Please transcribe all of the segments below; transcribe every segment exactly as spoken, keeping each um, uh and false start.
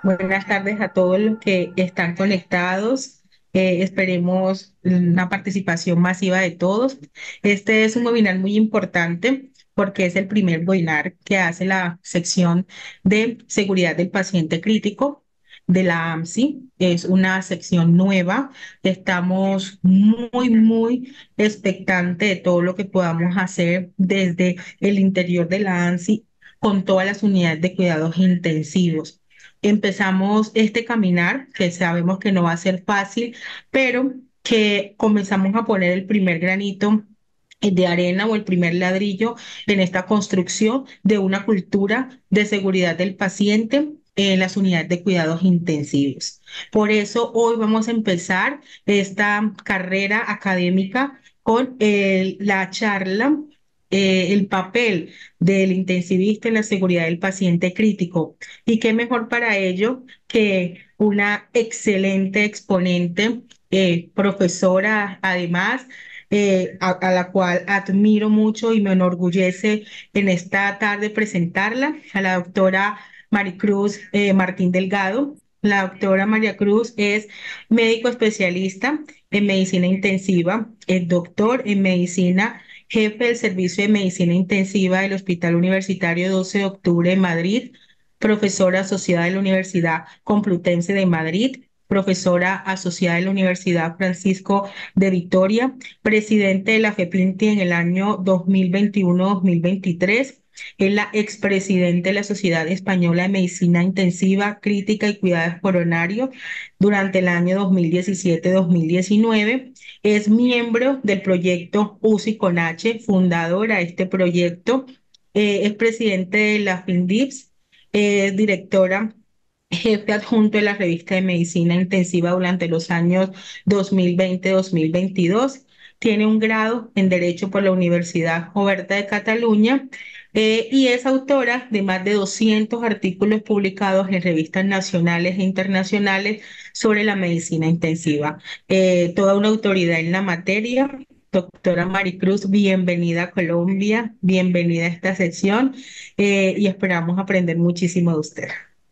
Buenas tardes a todos los que están conectados. Eh, esperemos una participación masiva de todos. Este es un webinar muy importante porque es el primer webinar que hace la sección de seguridad del paciente crítico de la A M S I. Es una sección nueva. Estamos muy, muy expectantes de todo lo que podamos hacer desde el interior de la A M S I con todas las unidades de cuidados intensivos. Empezamos este caminar, que sabemos que no va a ser fácil, pero que comenzamos a poner el primer granito de arena o el primer ladrillo en esta construcción de una cultura de seguridad del paciente en las unidades de cuidados intensivos. Por eso hoy vamos a empezar esta carrera académica con eh, la charla, eh, el papel del intensivista en la seguridad del paciente crítico. Y qué mejor para ello que una excelente exponente, eh, profesora, además, eh, a, a la cual admiro mucho y me enorgullece en esta tarde presentarla, a la doctora Maricruz eh, Martín Delgado. La doctora María Cruz es médico especialista en medicina intensiva, es doctor en medicina, jefe del Servicio de Medicina Intensiva del Hospital Universitario doce de octubre de Madrid, profesora asociada de la Universidad Complutense de Madrid, profesora asociada de la Universidad Francisco de Vitoria, presidente de la FEPINTI en el año dos mil veintiuno-dos mil veintitrés. Es la expresidente de la Sociedad Española de Medicina Intensiva, Crítica y Cuidados Coronarios durante el año dos mil diecisiete-dos mil diecinueve. Es miembro del proyecto U C I con H, fundadora de este proyecto. Eh, es presidente de la FINDIPS, eh, directora jefe adjunto de la revista de Medicina Intensiva durante los años dos mil veinte-dos mil veintidós. Tiene un grado en Derecho por la Universidad Oberta de Cataluña, eh, y es autora de más de doscientos artículos publicados en revistas nacionales e internacionales sobre la medicina intensiva. Eh, toda una autoridad en la materia. Doctora Maricruz, bienvenida a Colombia, bienvenida a esta sección, eh, y esperamos aprender muchísimo de usted.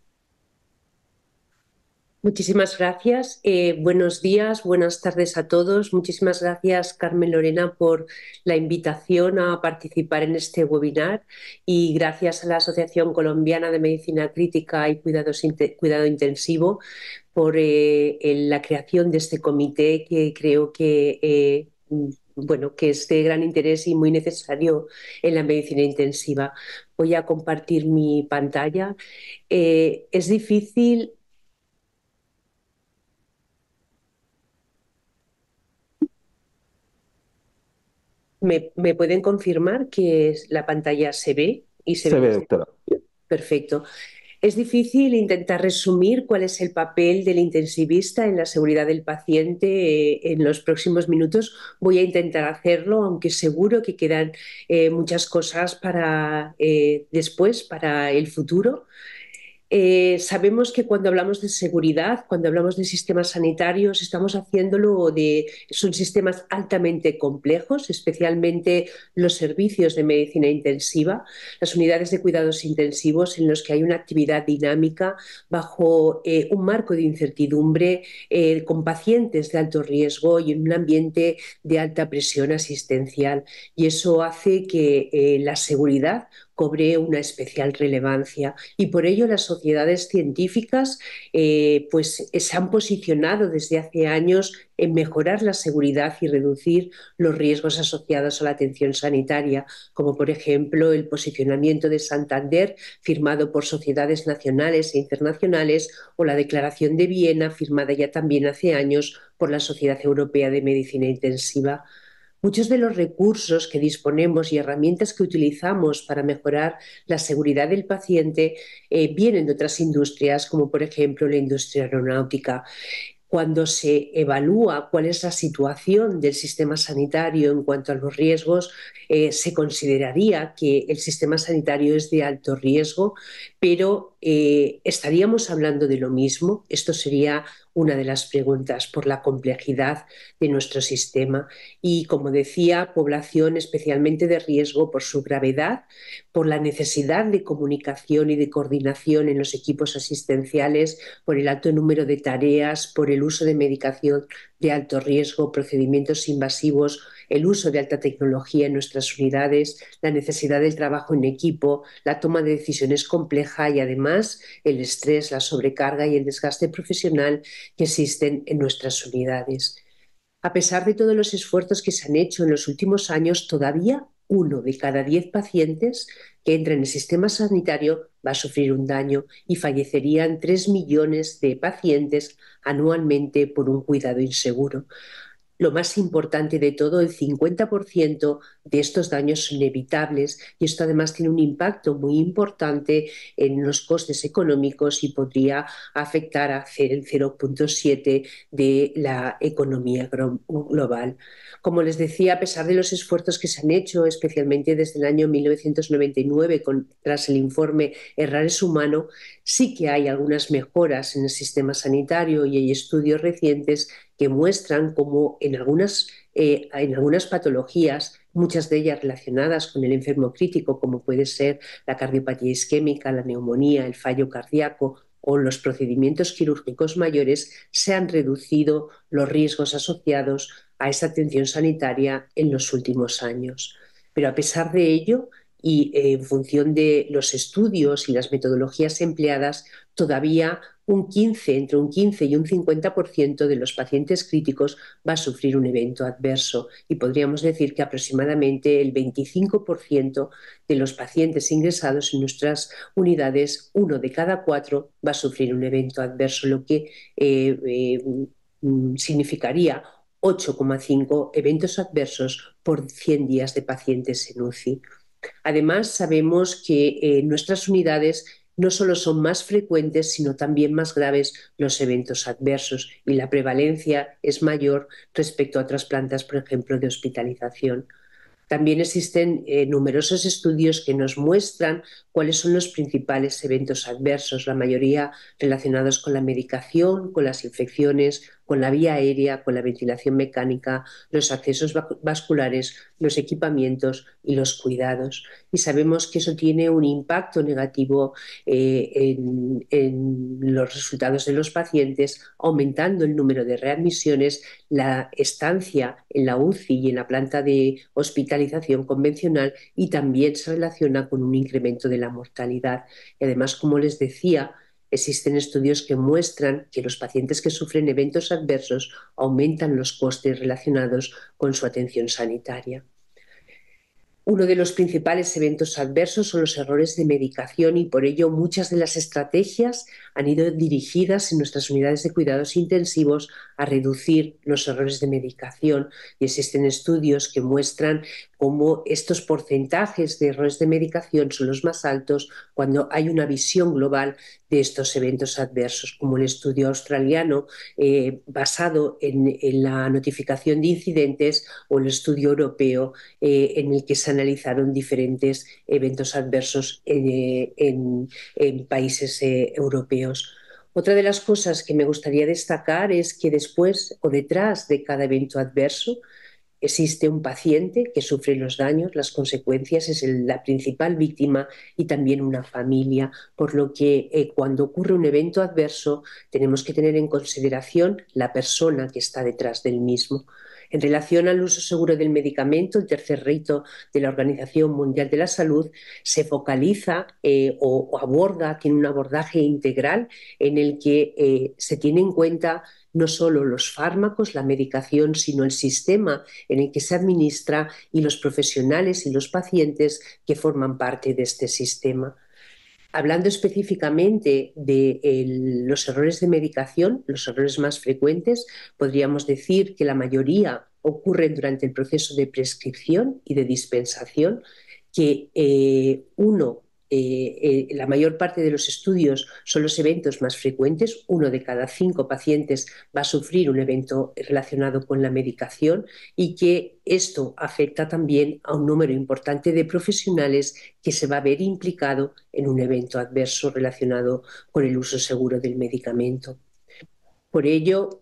Muchísimas gracias. Eh, buenos días, buenas tardes a todos. Muchísimas gracias, Carmen Lorena, por la invitación a participar en este webinar y gracias a la Asociación Colombiana de Medicina Crítica y Cuidados, Cuidado Intensivo por eh, la creación de este comité que creo que, eh, bueno, que es de gran interés y muy necesario en la medicina intensiva. Voy a compartir mi pantalla. Eh, es difícil. ¿Me, me pueden confirmar que la pantalla se ve y se Se ve? ve, doctora. Perfecto. Es difícil intentar resumir cuál es el papel del intensivista en la seguridad del paciente eh, en los próximos minutos. Voy a intentar hacerlo, aunque seguro que quedan eh, muchas cosas para eh, después, para el futuro. Eh, sabemos que cuando hablamos de seguridad, cuando hablamos de sistemas sanitarios, estamos haciéndolo de, son sistemas altamente complejos, especialmente los servicios de medicina intensiva, las unidades de cuidados intensivos en los que hay una actividad dinámica bajo eh, un marco de incertidumbre, eh, con pacientes de alto riesgo y en un ambiente de alta presión asistencial. Y eso hace que eh, la seguridad cobre una especial relevancia y por ello las sociedades científicas eh, pues, se han posicionado desde hace años en mejorar la seguridad y reducir los riesgos asociados a la atención sanitaria, como por ejemplo el posicionamiento de Santander firmado por sociedades nacionales e internacionales o la Declaración de Viena firmada ya también hace años por la Sociedad Europea de Medicina Intensiva. Muchos de los recursos que disponemos y herramientas que utilizamos para mejorar la seguridad del paciente eh, vienen de otras industrias, como por ejemplo la industria aeronáutica. Cuando se evalúa cuál es la situación del sistema sanitario en cuanto a los riesgos, eh, se consideraría que el sistema sanitario es de alto riesgo, pero eh, ¿estaríamos hablando de lo mismo? Esto sería una de las preguntas por la complejidad de nuestro sistema y, como decía, población especialmente de riesgo por su gravedad, por la necesidad de comunicación y de coordinación en los equipos asistenciales, por el alto número de tareas, por el uso de medicación de alto riesgo, procedimientos invasivos, el uso de alta tecnología en nuestras unidades, la necesidad del trabajo en equipo, la toma de decisiones compleja y además el estrés, la sobrecarga y el desgaste profesional que existen en nuestras unidades. A pesar de todos los esfuerzos que se han hecho en los últimos años, todavía uno de cada diez pacientes que entra en el sistema sanitario va a sufrir un daño y fallecerían tres millones de pacientes anualmente por un cuidado inseguro. Lo más importante de todo, el cincuenta por ciento de estos daños son evitables y esto además tiene un impacto muy importante en los costes económicos y podría afectar a el cero punto siete de la economía global. Como les decía, a pesar de los esfuerzos que se han hecho, especialmente desde el año mil novecientos noventa y nueve, con, tras el informe Errar es humano, sí que hay algunas mejoras en el sistema sanitario y hay estudios recientes que muestran cómo en algunas, eh, en algunas patologías, muchas de ellas relacionadas con el enfermo crítico, como puede ser la cardiopatía isquémica, la neumonía, el fallo cardíaco o los procedimientos quirúrgicos mayores, se han reducido los riesgos asociados a esta atención sanitaria en los últimos años. Pero a pesar de ello, y eh, en función de los estudios y las metodologías empleadas, todavía un quince, entre un quince y un cincuenta por ciento de los pacientes críticos va a sufrir un evento adverso y podríamos decir que aproximadamente el veinticinco por ciento de los pacientes ingresados en nuestras unidades, uno de cada cuatro va a sufrir un evento adverso, lo que eh, eh, significaría ocho coma cinco eventos adversos por cien días de pacientes en U C I. Además, sabemos que en eh, nuestras unidades no solo son más frecuentes, sino también más graves los eventos adversos y la prevalencia es mayor respecto a otras plantas, por ejemplo, de hospitalización. También existen eh, numerosos estudios que nos muestran cuáles son los principales eventos adversos, la mayoría relacionados con la medicación, con las infecciones, con la vía aérea, con la ventilación mecánica, los accesos vasculares, los equipamientos y los cuidados. Y sabemos que eso tiene un impacto negativo eh, en, en los resultados de los pacientes, aumentando el número de readmisiones, la estancia en la U C I y en la planta de hospitalización convencional y también se relaciona con un incremento de la mortalidad. Y además, como les decía, existen estudios que muestran que los pacientes que sufren eventos adversos aumentan los costes relacionados con su atención sanitaria. Uno de los principales eventos adversos son los errores de medicación y por ello muchas de las estrategias han ido dirigidas en nuestras unidades de cuidados intensivos a reducir los errores de medicación y existen estudios que muestran cómo estos porcentajes de errores de medicación son los más altos cuando hay una visión global de estos eventos adversos, como el estudio australiano eh, basado en, en la notificación de incidentes o el estudio europeo eh, en el que se analizaron diferentes eventos adversos en, en, en países eh, europeos. Otra de las cosas que me gustaría destacar es que después o detrás de cada evento adverso existe un paciente que sufre los daños, las consecuencias, es el, la principal víctima y también una familia, por lo que eh, cuando ocurre un evento adverso tenemos que tener en consideración la persona que está detrás del mismo. En relación al uso seguro del medicamento, el tercer reto de la Organización Mundial de la Salud se focaliza eh, o, o aborda, tiene un abordaje integral en el que eh, se tiene en cuenta no solo los fármacos, la medicación, sino el sistema en el que se administra y los profesionales y los pacientes que forman parte de este sistema. Hablando específicamente de el, los errores de medicación, los errores más frecuentes, podríamos decir que la mayoría ocurren durante el proceso de prescripción y de dispensación, que eh, uno eh, eh, la mayor parte de los estudios son los eventos más frecuentes. Uno de cada cinco pacientes va a sufrir un evento relacionado con la medicación y que esto afecta también a un número importante de profesionales que se va a ver implicado en un evento adverso relacionado con el uso seguro del medicamento. Por ello,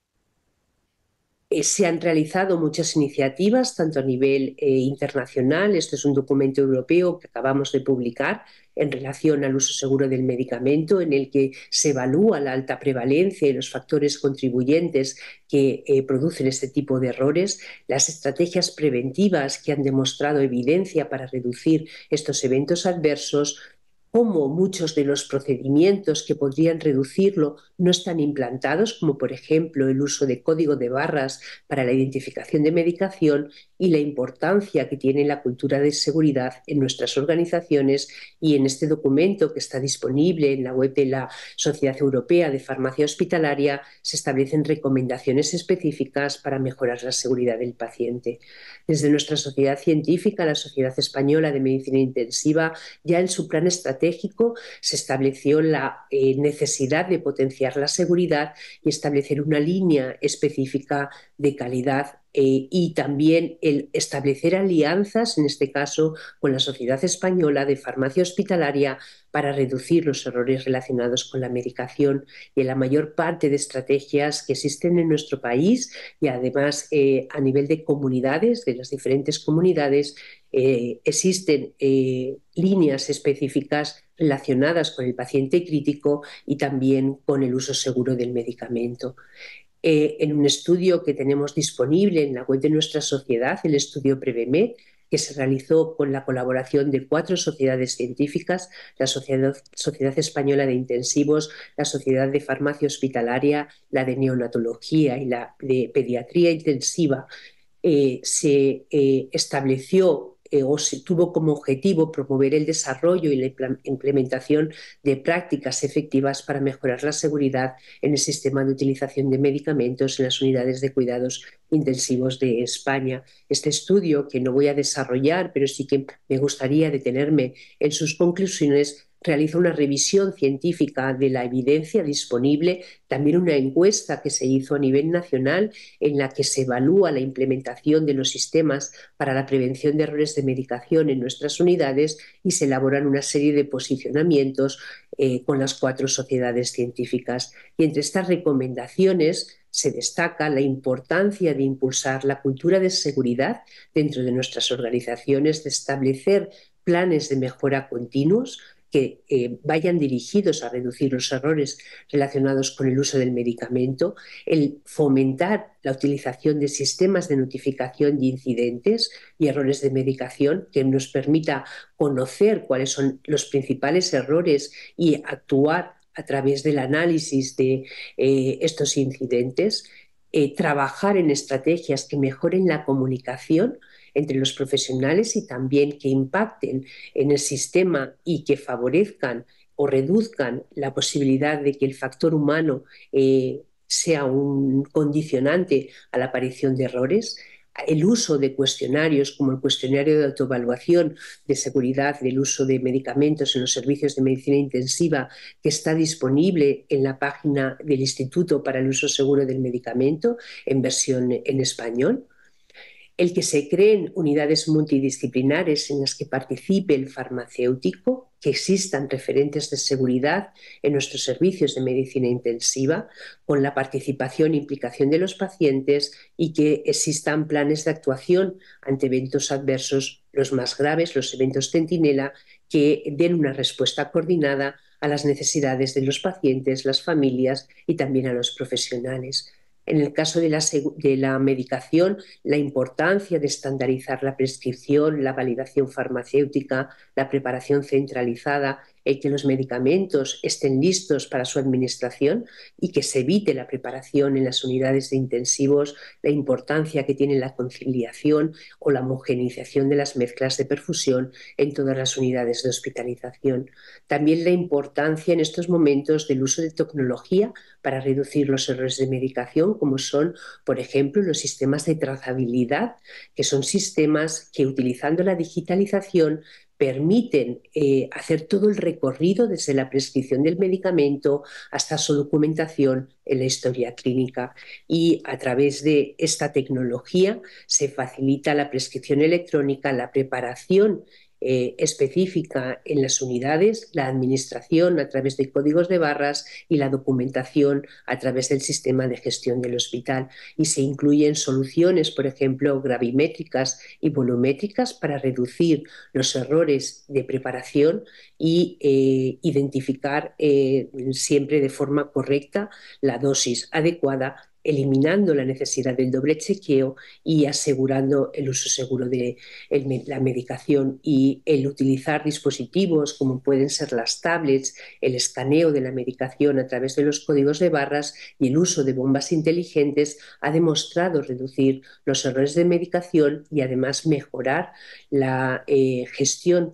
Eh, se han realizado muchas iniciativas, tanto a nivel eh, internacional. Este es un documento europeo que acabamos de publicar en relación al uso seguro del medicamento, en el que se evalúa la alta prevalencia y los factores contribuyentes que eh, producen este tipo de errores, las estrategias preventivas que han demostrado evidencia para reducir estos eventos adversos, cómo muchos de los procedimientos que podrían reducirlo no están implantados, como por ejemplo el uso de código de barras para la identificación de medicación, y la importancia que tiene la cultura de seguridad en nuestras organizaciones. Y en este documento, que está disponible en la web de la Sociedad Europea de Farmacia Hospitalaria, se establecen recomendaciones específicas para mejorar la seguridad del paciente. Desde nuestra sociedad científica, la Sociedad Española de Medicina Intensiva, ya en su plan estratégico se estableció la eh, necesidad de potenciar la seguridad y establecer una línea específica de calidad, eh, y también el establecer alianzas, en este caso con la Sociedad Española de Farmacia Hospitalaria, para reducir los errores relacionados con la medicación. Y en la mayor parte de estrategias que existen en nuestro país, y además eh, a nivel de comunidades, de las diferentes comunidades, eh, existen eh, líneas específicas relacionadas con el paciente crítico y también con el uso seguro del medicamento. Eh, en un estudio que tenemos disponible en la web de nuestra sociedad, el estudio PREVEMED, que se realizó con la colaboración de cuatro sociedades científicas: la Sociedad, Sociedad Española de Intensivos, la Sociedad de Farmacia Hospitalaria, la de Neonatología y la de Pediatría Intensiva. Eh, se eh, estableció eh, o se tuvo como objetivo promover el desarrollo y la implementación de prácticas efectivas para mejorar la seguridad en el sistema de utilización de medicamentos en las unidades de cuidados intensivos de España. Este estudio, que no voy a desarrollar, pero sí que me gustaría detenerme en sus conclusiones, realiza una revisión científica de la evidencia disponible, también una encuesta que se hizo a nivel nacional en la que se evalúa la implementación de los sistemas para la prevención de errores de medicación en nuestras unidades, y se elaboran una serie de posicionamientos eh, con las cuatro sociedades científicas. Y entre estas recomendaciones se destaca la importancia de impulsar la cultura de seguridad dentro de nuestras organizaciones, de establecer planes de mejora continuos que eh, vayan dirigidos a reducir los errores relacionados con el uso del medicamento, el fomentar la utilización de sistemas de notificación de incidentes y errores de medicación que nos permita conocer cuáles son los principales errores y actuar a través del análisis de eh, estos incidentes, eh, trabajar en estrategias que mejoren la comunicación entre los profesionales y también que impacten en el sistema y que favorezcan o reduzcan la posibilidad de que el factor humano eh, sea un condicionante a la aparición de errores. El uso de cuestionarios como el cuestionario de autoevaluación de seguridad del uso de medicamentos en los servicios de medicina intensiva, que está disponible en la página del Instituto para el Uso Seguro del Medicamento en versión en español. El que se creen unidades multidisciplinares en las que participe el farmacéutico, que existan referentes de seguridad en nuestros servicios de medicina intensiva, con la participación e implicación de los pacientes, y que existan planes de actuación ante eventos adversos, los más graves, los eventos centinela, que den una respuesta coordinada a las necesidades de los pacientes, las familias y también a los profesionales. En el caso de la, de la medicación, la importancia de estandarizar la prescripción, la validación farmacéutica, la preparación centralizada, el que los medicamentos estén listos para su administración y que se evite la preparación en las unidades de intensivos, la importancia que tiene la conciliación o la homogeneización de las mezclas de perfusión en todas las unidades de hospitalización. También la importancia en estos momentos del uso de tecnología para reducir los errores de medicación, como son, por ejemplo, los sistemas de trazabilidad, que son sistemas que, utilizando la digitalización, permiten eh, hacer todo el recorrido desde la prescripción del medicamento hasta su documentación en la historia clínica. Y a través de esta tecnología se facilita la prescripción electrónica, la preparación eh, específica en las unidades, la administración a través de códigos de barras y la documentación a través del sistema de gestión del hospital. Y se incluyen soluciones, por ejemplo, gravimétricas y volumétricas para reducir los errores de preparación y eh, identificar eh, siempre de forma correcta la dosis adecuada, eliminando la necesidad del doble chequeo y asegurando el uso seguro de el, la medicación, y el utilizar dispositivos como pueden ser las tablets, el escaneo de la medicación a través de los códigos de barras y el uso de bombas inteligentes ha demostrado reducir los errores de medicación y además mejorar la eh, gestión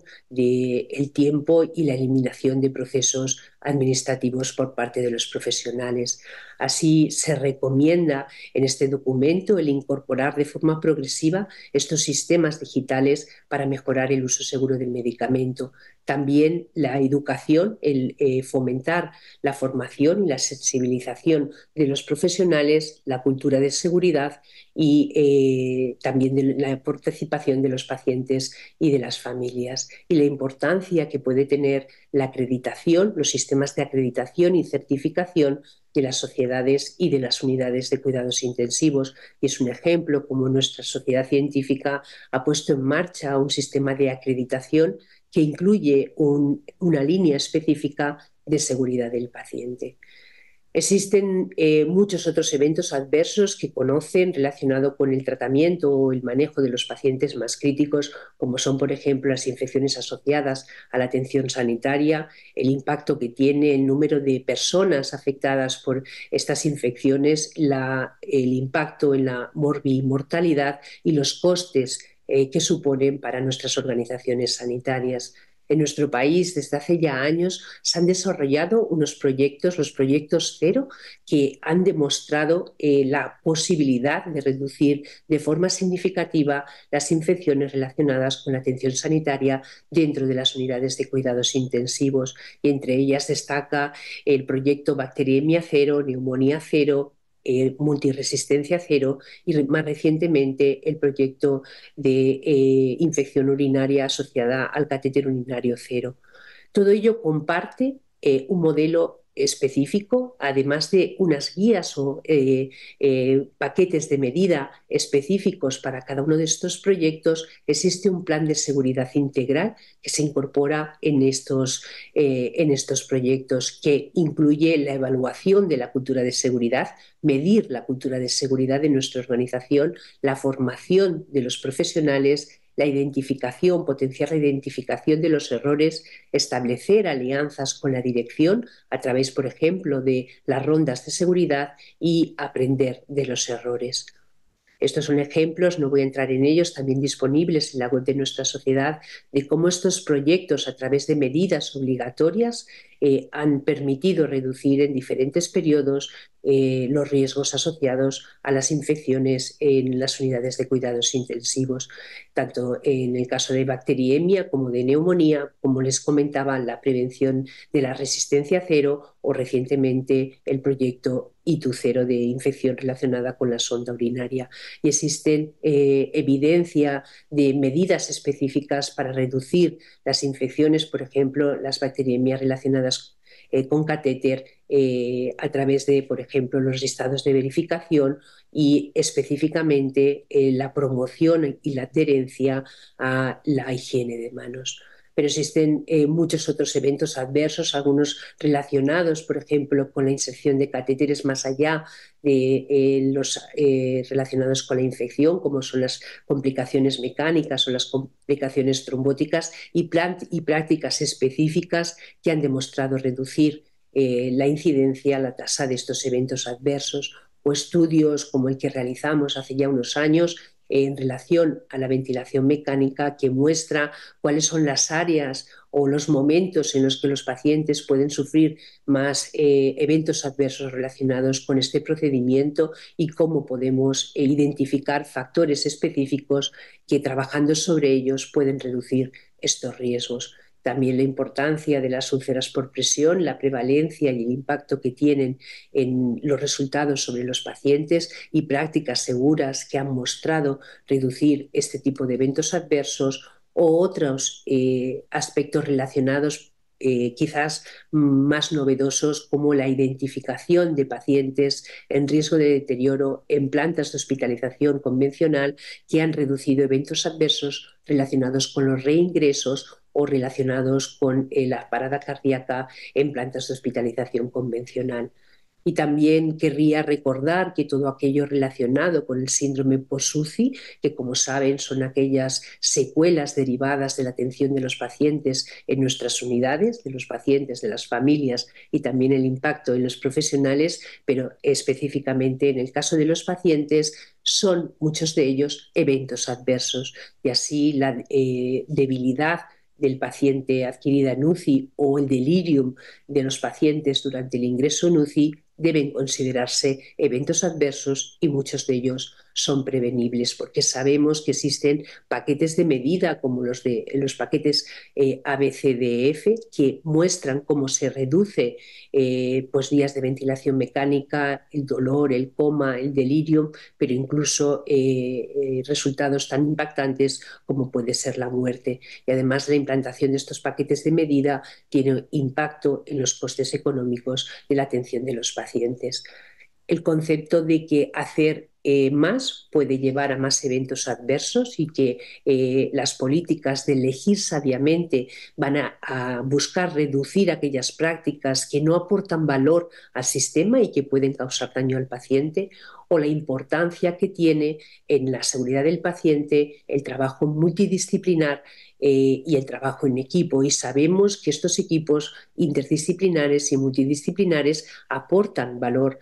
del tiempo y la eliminación de procesos administrativos por parte de los profesionales. Así, se recomienda en este documento el incorporar de forma progresiva estos sistemas digitales para mejorar el uso seguro del medicamento. También la educación, el eh, fomentar la formación y la sensibilización de los profesionales, la cultura de seguridad y eh, también de la participación de los pacientes y de las familias, y la importancia que puede tener la acreditación, los sistemas de acreditación y certificación de las sociedades y de las unidades de cuidados intensivos. Y es un ejemplo como nuestra sociedad científica ha puesto en marcha un sistema de acreditación que incluye un, una línea específica de seguridad del paciente. Existen eh, muchos otros eventos adversos que conocen relacionados con el tratamiento o el manejo de los pacientes más críticos, como son, por ejemplo, las infecciones asociadas a la atención sanitaria, el impacto que tiene el número de personas afectadas por estas infecciones, la, el impacto en la morbimortalidad y los costes eh, que suponen para nuestras organizaciones sanitarias. En nuestro país, desde hace ya años, se han desarrollado unos proyectos, los proyectos cero, que han demostrado eh, la posibilidad de reducir de forma significativa las infecciones relacionadas con la atención sanitaria dentro de las unidades de cuidados intensivos. Y entre ellas destaca el proyecto Bacteriemia Cero, Neumonía Cero, eh, Multiresistencia Cero y más recientemente el proyecto de eh, infección urinaria asociada al catéter urinario cero. Todo ello comparte eh, un modelo específico, además de unas guías o eh, eh, paquetes de medida específicos para cada uno de estos proyectos. Existe un plan de seguridad integral que se incorpora en estos, eh, en estos proyectos, que incluye la evaluación de la cultura de seguridad, medir la cultura de seguridad de nuestra organización, la formación de los profesionales, la identificación, potenciar la identificación de los errores, establecer alianzas con la dirección a través, por ejemplo, de las rondas de seguridad y aprender de los errores. Estos son ejemplos, no voy a entrar en ellos, también disponibles en la web de nuestra sociedad, de cómo estos proyectos, a través de medidas obligatorias, eh, han permitido reducir en diferentes periodos eh, los riesgos asociados a las infecciones en las unidades de cuidados intensivos, tanto en el caso de bacteriemia como de neumonía, como les comentaba, la prevención de la resistencia cero o recientemente el proyecto I T U cero de infección relacionada con la sonda urinaria. Y existen eh, evidencia de medidas específicas para reducir las infecciones, por ejemplo, las bacteriemias relacionadas eh, con catéter eh, a través de, por ejemplo, los listados de verificación y específicamente eh, la promoción y la adherencia a la higiene de manos. Pero existen eh, muchos otros eventos adversos, algunos relacionados, por ejemplo, con la inserción de catéteres más allá de eh, los eh, relacionados con la infección, como son las complicaciones mecánicas o las complicaciones trombóticas, y, y prácticas específicas que han demostrado reducir eh, la incidencia, la tasa de estos eventos adversos, o estudios como el que realizamos hace ya unos años en relación a la ventilación mecánica, que muestra cuáles son las áreas o los momentos en los que los pacientes pueden sufrir más eh, eventos adversos relacionados con este procedimiento, y cómo podemos eh, identificar factores específicos que, trabajando sobre ellos, pueden reducir estos riesgos. También la importancia de las úlceras por presión, la prevalencia y el impacto que tienen en los resultados sobre los pacientes, y prácticas seguras que han mostrado reducir este tipo de eventos adversos, o otros eh, aspectos relacionados eh, quizás más novedosos, como la identificación de pacientes en riesgo de deterioro en plantas de hospitalización convencional que han reducido eventos adversos relacionados con los reingresos o relacionados con eh, la parada cardíaca en plantas de hospitalización convencional. Y también querría recordar que todo aquello relacionado con el síndrome post-U C I, que como saben son aquellas secuelas derivadas de la atención de los pacientes en nuestras unidades, de los pacientes, de las familias y también el impacto en los profesionales, pero específicamente en el caso de los pacientes son muchos de ellos eventos adversos y así la eh, debilidad del paciente adquirida en U C I o el delirium de los pacientes durante el ingreso en U C I deben considerarse eventos adversos y muchos de ellos son prevenibles porque sabemos que existen paquetes de medida como los de los paquetes eh, A B C D F que muestran cómo se reduce eh, pues días de ventilación mecánica, el dolor, el coma, el delirium, pero incluso eh, eh, resultados tan impactantes como puede ser la muerte. Y además la implantación de estos paquetes de medida tiene impacto en los costes económicos de la atención de los pacientes. El concepto de que hacer eh, más puede llevar a más eventos adversos y que eh, las políticas de elegir sabiamente van a, a buscar reducir aquellas prácticas que no aportan valor al sistema y que pueden causar daño al paciente, o la importancia que tiene en la seguridad del paciente el trabajo multidisciplinar eh, y el trabajo en equipo. Y sabemos que estos equipos interdisciplinares y multidisciplinares aportan valor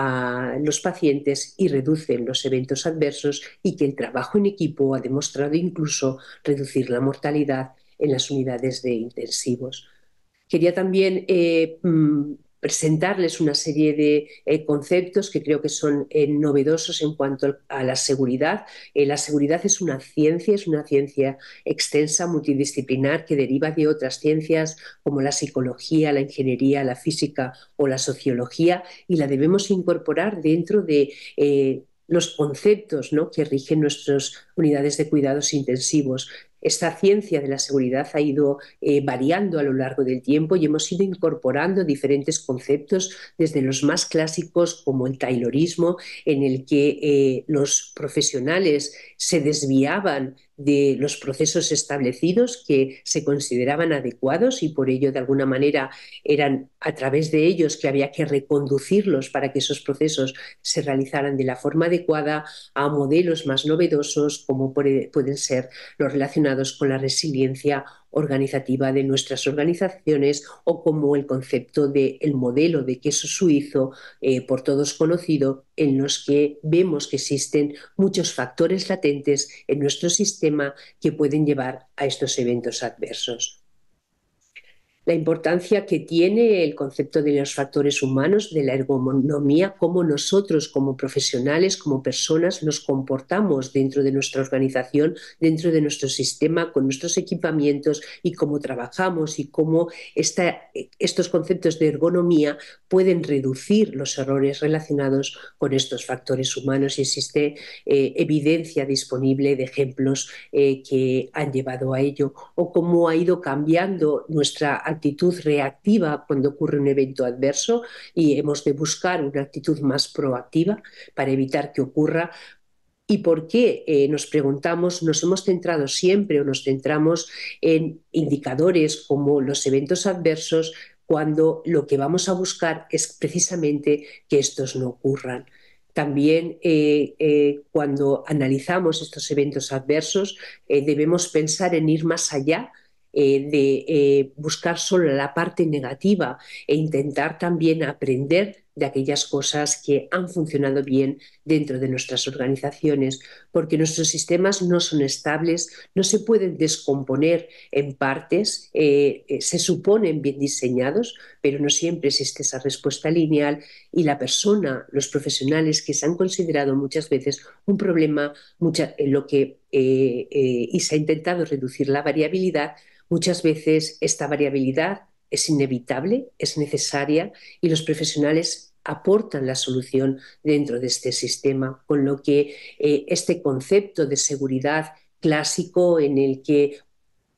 a los pacientes y reducen los eventos adversos y que el trabajo en equipo ha demostrado incluso reducir la mortalidad en las unidades de intensivos. Quería también eh, presentarles una serie de eh, conceptos que creo que son eh, novedosos en cuanto a la seguridad. Eh, la seguridad es una ciencia, es una ciencia extensa, multidisciplinar, que deriva de otras ciencias como la psicología, la ingeniería, la física o la sociología, y la debemos incorporar dentro de eh, los conceptos, ¿no?, que rigen nuestras unidades de cuidados intensivos. Esta ciencia de la seguridad ha ido eh, variando a lo largo del tiempo y hemos ido incorporando diferentes conceptos, desde los más clásicos como el taylorismo, en el que eh, los profesionales se desviaban de los procesos establecidos que se consideraban adecuados y por ello de alguna manera eran a través de ellos que había que reconducirlos para que esos procesos se realizaran de la forma adecuada, a modelos más novedosos como pueden ser los relacionados con la resiliencia organizativa de nuestras organizaciones, o como el concepto del modelo de queso suizo, eh, por todos conocido, en los que vemos que existen muchos factores latentes en nuestro sistema que pueden llevar a estos eventos adversos. La importancia que tiene el concepto de los factores humanos, de la ergonomía, cómo nosotros como profesionales, como personas, nos comportamos dentro de nuestra organización, dentro de nuestro sistema, con nuestros equipamientos, y cómo trabajamos y cómo esta, estos conceptos de ergonomía pueden reducir los errores relacionados con estos factores humanos. Y existe eh, evidencia disponible de ejemplos eh, que han llevado a ello, o cómo ha ido cambiando nuestra actitud reactiva cuando ocurre un evento adverso, y hemos de buscar una actitud más proactiva para evitar que ocurra. ¿Y por qué? Eh, nos preguntamos, nos hemos centrado siempre o nos centramos en indicadores como los eventos adversos, cuando lo que vamos a buscar es precisamente que estos no ocurran. También eh, eh, cuando analizamos estos eventos adversos eh, debemos pensar en ir más allá eh, de eh, buscar solo la parte negativa, e intentar también aprender de aquellas cosas que han funcionado bien dentro de nuestras organizaciones, porque nuestros sistemas no son estables, no se pueden descomponer en partes, eh, eh, se suponen bien diseñados, pero no siempre existe esa respuesta lineal, y la persona, los profesionales que se han considerado muchas veces un problema, mucha, en lo que eh, eh, y se ha intentado reducir la variabilidad, muchas veces esta variabilidad es inevitable, es necesaria, y los profesionales aportan la solución dentro de este sistema, con lo que eh, este concepto de seguridad clásico, en el que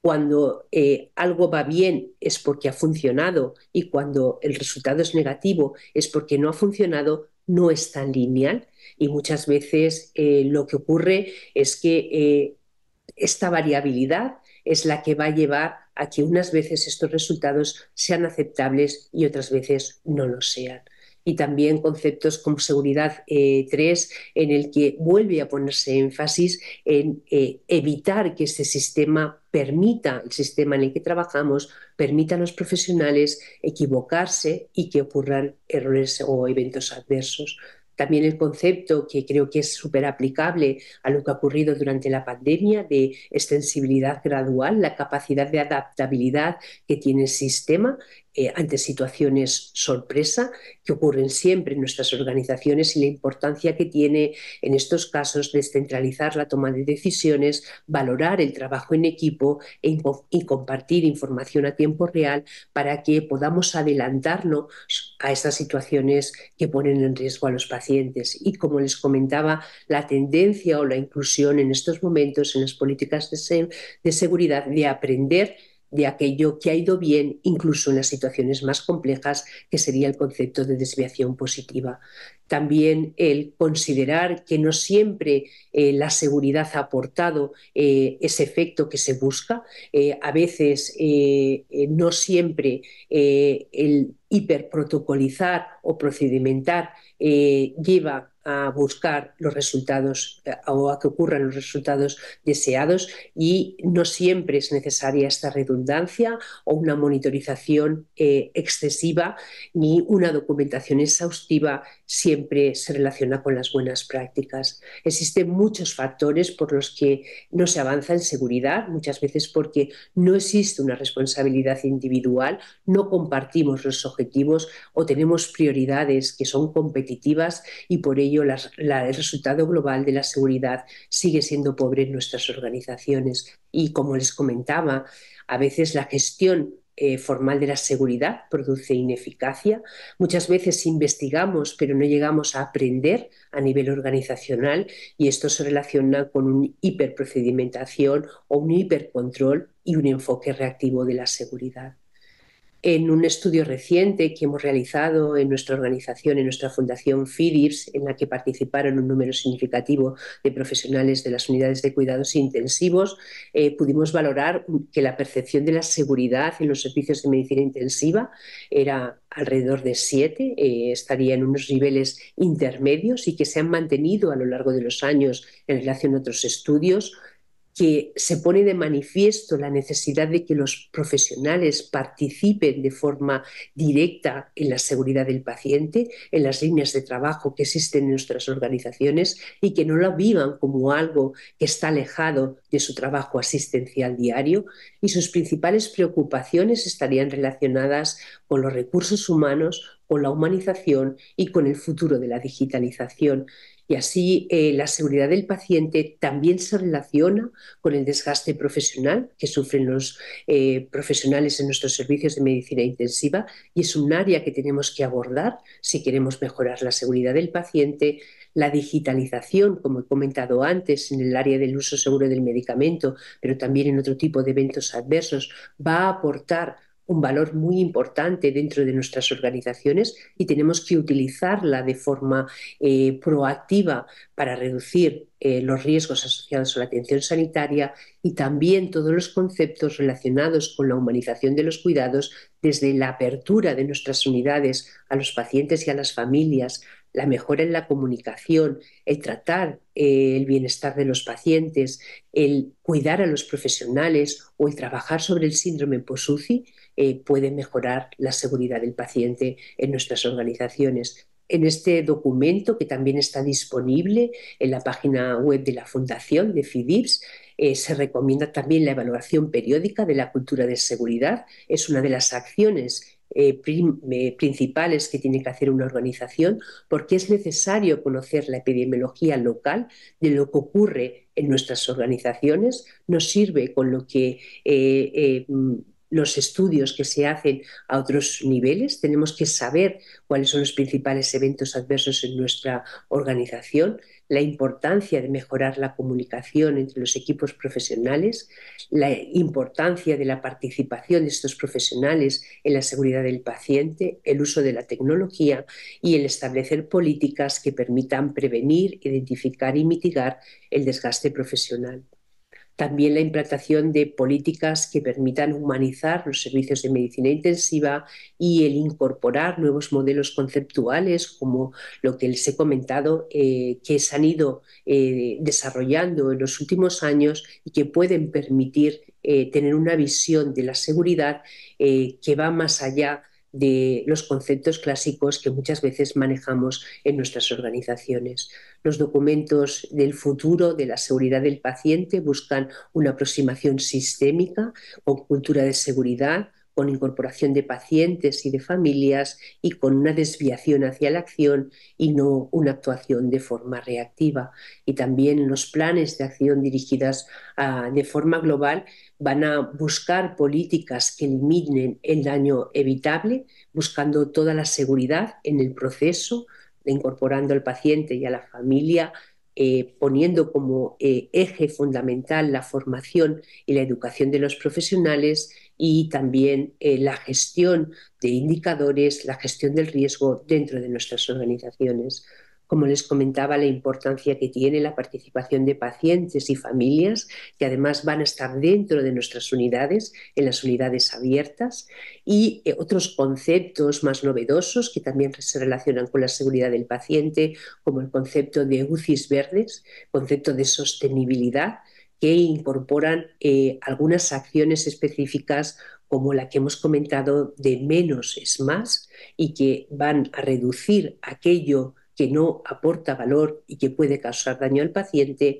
cuando eh, algo va bien es porque ha funcionado y cuando el resultado es negativo es porque no ha funcionado, no es tan lineal. Y muchas veces eh, lo que ocurre es que eh, esta variabilidad es la que va a llevar a que unas veces estos resultados sean aceptables y otras veces no lo sean. Y también conceptos como seguridad eh, tres, en el que vuelve a ponerse énfasis en eh, evitar que este sistema permita, el sistema en el que trabajamos, permita a los profesionales equivocarse y que ocurran errores o eventos adversos. También el concepto, que creo que es súper aplicable a lo que ha ocurrido durante la pandemia, de extensibilidad gradual, la capacidad de adaptabilidad que tiene el sistema eh, ante situaciones sorpresa que ocurren siempre en nuestras organizaciones, y la importancia que tiene en estos casos descentralizar la toma de decisiones, valorar el trabajo en equipo e, y compartir información a tiempo real para que podamos adelantarnos a estas situaciones que ponen en riesgo a los pacientes. Y como les comentaba, la tendencia o la inclusión en estos momentos en las políticas de, se de seguridad, de aprender de aquello que ha ido bien, incluso en las situaciones más complejas, que sería el concepto de desviación positiva. También el considerar que no siempre eh, la seguridad ha aportado eh, ese efecto que se busca. Eh, a veces eh, eh, no siempre eh, el hiperprotocolizar o procedimentar eh, lleva a buscar los resultados eh, o a que ocurran los resultados deseados, y no siempre es necesaria esta redundancia o una monitorización eh, excesiva, ni una documentación exhaustiva siempre se relaciona con las buenas prácticas. Existen muchos factores por los que no se avanza en seguridad, muchas veces porque no existe una responsabilidad individual, no compartimos los objetivos o tenemos prioridades que son competitivas, y por ello las, la, el resultado global de la seguridad sigue siendo pobre en nuestras organizaciones. Y como les comentaba, a veces la gestión eh, formal de la seguridad produce ineficacia. Muchas veces investigamos, pero no llegamos a aprender a nivel organizacional, y esto se relaciona con una hiperprocedimentación o un hipercontrol y un enfoque reactivo de la seguridad. En un estudio reciente que hemos realizado en nuestra organización, en nuestra fundación FIDIPS, en la que participaron un número significativo de profesionales de las unidades de cuidados intensivos, eh, pudimos valorar que la percepción de la seguridad en los servicios de medicina intensiva era alrededor de siete, eh, estaría en unos niveles intermedios, y que se han mantenido a lo largo de los años en relación a otros estudios, que se pone de manifiesto la necesidad de que los profesionales participen de forma directa en la seguridad del paciente, en las líneas de trabajo que existen en nuestras organizaciones, y que no lo vivan como algo que está alejado de su trabajo asistencial diario. Y sus principales preocupaciones estarían relacionadas con los recursos humanos, con la humanización y con el futuro de la digitalización. Y así eh, la seguridad del paciente también se relaciona con el desgaste profesional que sufren los eh, profesionales en nuestros servicios de medicina intensiva, y es un área que tenemos que abordar si queremos mejorar la seguridad del paciente. La digitalización, como he comentado antes, en el área del uso seguro del medicamento, pero también en otro tipo de eventos adversos, va a aportar un valor muy importante dentro de nuestras organizaciones, y tenemos que utilizarla de forma eh, proactiva para reducir eh, los riesgos asociados a la atención sanitaria, y también todos los conceptos relacionados con la humanización de los cuidados, desde la apertura de nuestras unidades a los pacientes y a las familias, la mejora en la comunicación, el tratar eh, el bienestar de los pacientes, el cuidar a los profesionales o el trabajar sobre el síndrome post-U C I, eh, puede mejorar la seguridad del paciente en nuestras organizaciones. En este documento, que también está disponible en la página web de la Fundación de FIDIPS, eh, se recomienda también la evaluación periódica de la cultura de seguridad. Es una de las acciones eh, prim, eh, principales que tiene que hacer una organización, porque es necesario conocer la epidemiología local de lo que ocurre en nuestras organizaciones. Nos sirve con lo que eh, eh, los estudios que se hacen a otros niveles. Tenemos que saber cuáles son los principales eventos adversos en nuestra organización. la importancia de mejorar la comunicación entre los equipos profesionales, la importancia de la participación de estos profesionales en la seguridad del paciente, el uso de la tecnología y el establecer políticas que permitan prevenir, identificar y mitigar el desgaste profesional. También la implantación de políticas que permitan humanizar los servicios de medicina intensiva y el incorporar nuevos modelos conceptuales como lo que les he comentado, eh, que se han ido eh, desarrollando en los últimos años y que pueden permitir eh, tener una visión de la seguridad eh, que va más allá de los conceptos clásicos que muchas veces manejamos en nuestras organizaciones. Los documentos del futuro de la seguridad del paciente buscan una aproximación sistémica con cultura de seguridad, con incorporación de pacientes y de familias y con una desviación hacia la acción y no una actuación de forma reactiva. Y también los planes de acción dirigidas a, de forma global van a buscar políticas que eliminen el daño evitable, buscando toda la seguridad en el proceso, incorporando al paciente y a la familia, eh, poniendo como eh, eje fundamental la formación y la educación de los profesionales y también eh, la gestión de indicadores, la gestión del riesgo dentro de nuestras organizaciones. Como les comentaba, la importancia que tiene la participación de pacientes y familias, que además van a estar dentro de nuestras unidades, en las unidades abiertas, y eh, otros conceptos más novedosos que también se relacionan con la seguridad del paciente, como el concepto de U C Is verdes, concepto de sostenibilidad, que incorporan eh, algunas acciones específicas como la que hemos comentado de menos es más y que van a reducir aquello que no aporta valor y que puede causar daño al paciente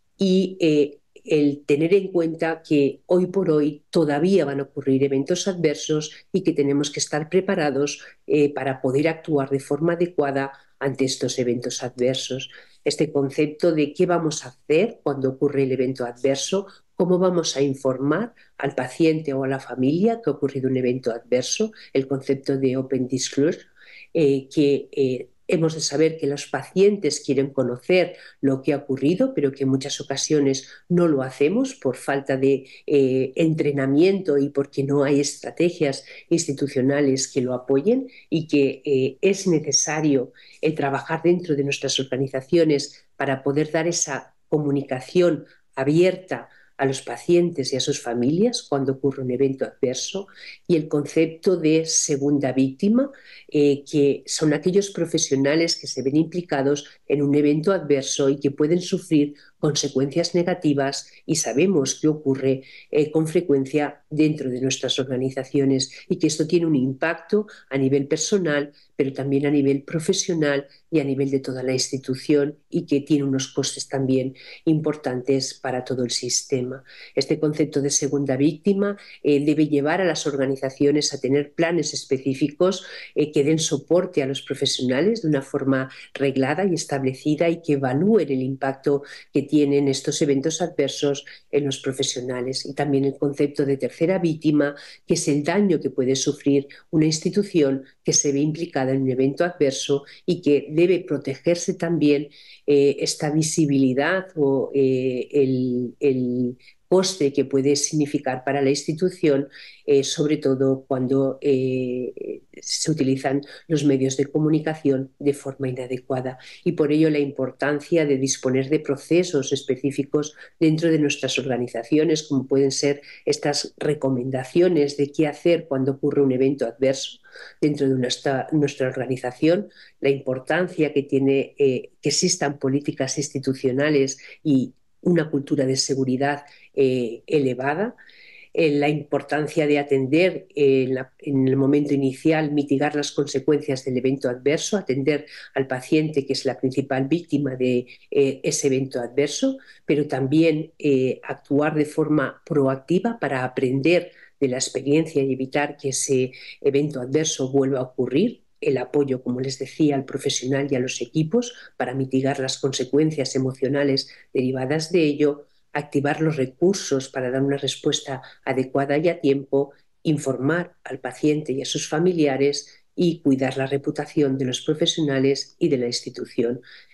y eh, el tener en cuenta que hoy por hoy todavía van a ocurrir eventos adversos y que tenemos que estar preparados eh, para poder actuar de forma adecuada ante estos eventos adversos. Este concepto de qué vamos a hacer cuando ocurre el evento adverso, cómo vamos a informar al paciente o a la familia que ha ocurrido un evento adverso, el concepto de Open Disclosure, eh, que eh, hemos de saber que los pacientes quieren conocer lo que ha ocurrido, pero que en muchas ocasiones no lo hacemos por falta de eh, entrenamiento y porque no hay estrategias institucionales que lo apoyen y que eh, es necesario el trabajar dentro de nuestras organizaciones para poder dar esa comunicación abierta a los pacientes y a sus familias cuando ocurre un evento adverso y el concepto de segunda víctima, eh, que son aquellos profesionales que se ven implicados en un evento adverso y que pueden sufrir consecuencias negativas y sabemos que ocurre eh, con frecuencia dentro de nuestras organizaciones y que esto tiene un impacto a nivel personal, pero también a nivel profesional y a nivel de toda la institución y que tiene unos costes también importantes para todo el sistema. Este concepto de segunda víctima eh, debe llevar a las organizaciones a tener planes específicos eh, que den soporte a los profesionales de una forma reglada y establecida y que evalúen el impacto que tienen estos eventos adversos en los profesionales. Y también el concepto de tercera víctima, que es el daño que puede sufrir una institución que se ve implicada en un evento adverso y que debe protegerse también eh, esta visibilidad o eh, el, el coste que puede significar para la institución, eh, sobre todo cuando eh, se utilizan los medios de comunicación de forma inadecuada. Y por ello la importancia de disponer de procesos específicos dentro de nuestras organizaciones, como pueden ser estas recomendaciones de qué hacer cuando ocurre un evento adverso dentro de nuestra, nuestra organización, la importancia que tiene eh, que existan políticas institucionales y una cultura de seguridad eh, elevada, eh, la importancia de atender eh, en, la, en el momento inicial, mitigar las consecuencias del evento adverso, atender al paciente que es la principal víctima de eh, ese evento adverso, pero también eh, actuar de forma proactiva para aprender de la experiencia y evitar que ese evento adverso vuelva a ocurrir, el apoyo, como les decía, al profesional y a los equipos para mitigar las consecuencias emocionales derivadas de ello, activar los recursos para dar una respuesta adecuada y a tiempo, informar al paciente y a sus familiares y cuidar la reputación de los profesionales y de la institución.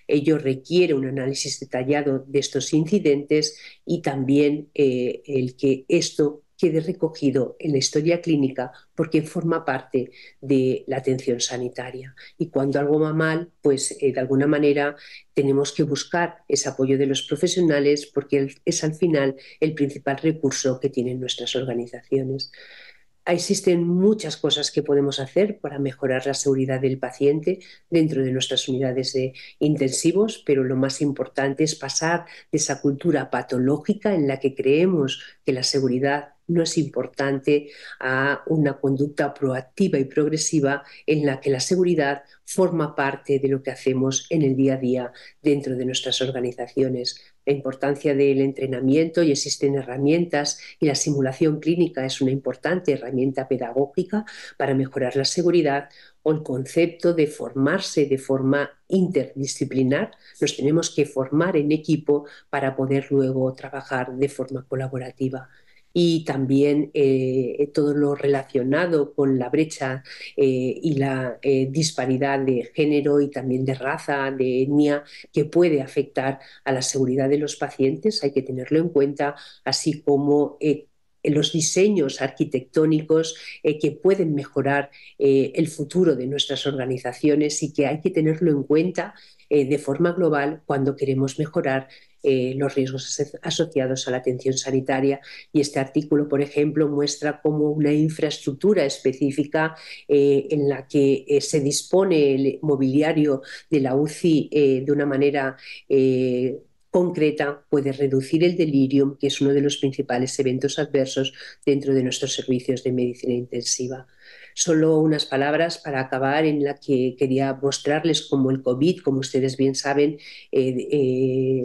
Ello requiere un análisis detallado de estos incidentes y también eh, el que esto quede recogido en la historia clínica porque forma parte de la atención sanitaria. Y cuando algo va mal, pues eh, de alguna manera tenemos que buscar ese apoyo de los profesionales porque es al final el principal recurso que tienen nuestras organizaciones. Existen muchas cosas que podemos hacer para mejorar la seguridad del paciente dentro de nuestras unidades de intensivos, pero lo más importante es pasar de esa cultura patológica en la que creemos que la seguridad no es importante a una conducta proactiva y progresiva en la que la seguridad forma parte de lo que hacemos en el día a día dentro de nuestras organizaciones. La importancia del entrenamiento y existen herramientas y la simulación clínica es una importante herramienta pedagógica para mejorar la seguridad o el concepto de formarse de forma interdisciplinar. Nos tenemos que formar en equipo para poder luego trabajar de forma colaborativa y también eh, todo lo relacionado con la brecha eh, y la eh, disparidad de género y también de raza, de etnia, que puede afectar a la seguridad de los pacientes. Hay que tenerlo en cuenta, así como eh, los diseños arquitectónicos eh, que pueden mejorar eh, el futuro de nuestras organizaciones y que hay que tenerlo en cuenta eh, de forma global cuando queremos mejorar eh, los riesgos asociados a la atención sanitaria. Y este artículo, por ejemplo, muestra cómo una infraestructura específica eh, en la que eh, se dispone el mobiliario de la U C I eh, de una manera eh, concreta puede reducir el delirium, que es uno de los principales eventos adversos dentro de nuestros servicios de medicina intensiva. Solo unas palabras para acabar en la que quería mostrarles cómo el COVID, como ustedes bien saben, eh, eh,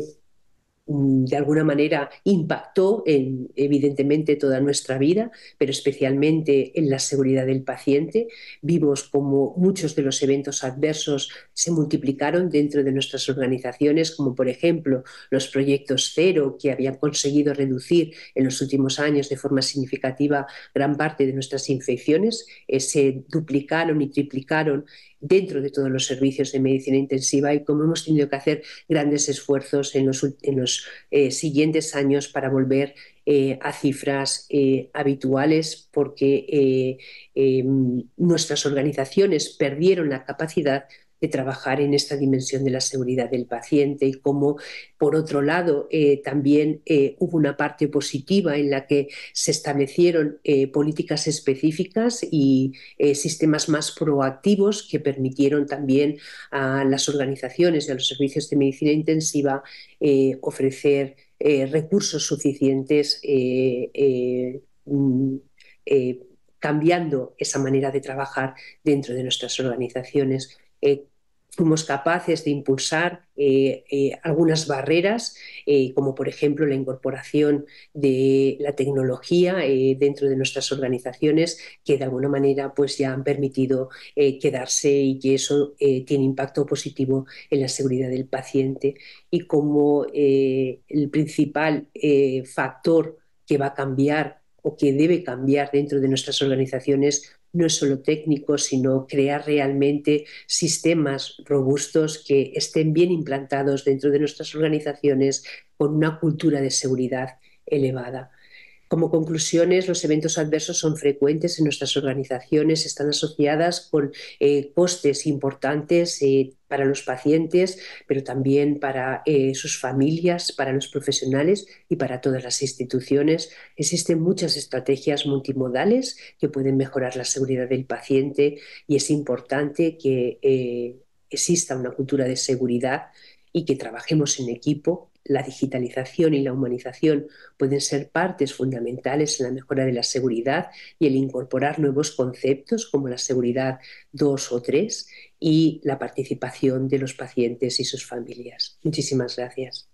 de alguna manera impactó en, evidentemente, toda nuestra vida, pero especialmente en la seguridad del paciente. Vimos como muchos de los eventos adversos se multiplicaron dentro de nuestras organizaciones, como por ejemplo los proyectos cero, que habían conseguido reducir en los últimos años de forma significativa gran parte de nuestras infecciones, eh, se duplicaron y triplicaron dentro de todos los servicios de medicina intensiva y como hemos tenido que hacer grandes esfuerzos en los, en los eh, siguientes años para volver eh, a cifras eh, habituales porque eh, eh, nuestras organizaciones perdieron la capacidad de trabajar en esta dimensión de la seguridad del paciente y cómo, por otro lado, eh, también eh, hubo una parte positiva en la que se establecieron eh, políticas específicas y eh, sistemas más proactivos que permitieron también a las organizaciones y a los servicios de medicina intensiva eh, ofrecer eh, recursos suficientes eh, eh, mm, eh, cambiando esa manera de trabajar dentro de nuestras organizaciones. Eh, fuimos capaces de impulsar eh, eh, algunas barreras, eh, como por ejemplo la incorporación de la tecnología eh, dentro de nuestras organizaciones, que de alguna manera pues, ya han permitido eh, quedarse y que eso eh, tiene impacto positivo en la seguridad del paciente. Y como eh, el principal eh, factor que va a cambiar o que debe cambiar dentro de nuestras organizaciones no es solo técnico, sino crear realmente sistemas robustos que estén bien implantados dentro de nuestras organizaciones con una cultura de seguridad elevada. Como conclusiones, los eventos adversos son frecuentes en nuestras organizaciones, están asociadas con eh, costes importantes eh, para los pacientes, pero también para eh, sus familias, para los profesionales y para todas las instituciones. Existen muchas estrategias multimodales que pueden mejorar la seguridad del paciente y es importante que eh, exista una cultura de seguridad y que trabajemos en equipo. La digitalización y la humanización pueden ser partes fundamentales en la mejora de la seguridad y el incorporar nuevos conceptos como la seguridad dos o tres y la participación de los pacientes y sus familias. Muchísimas gracias.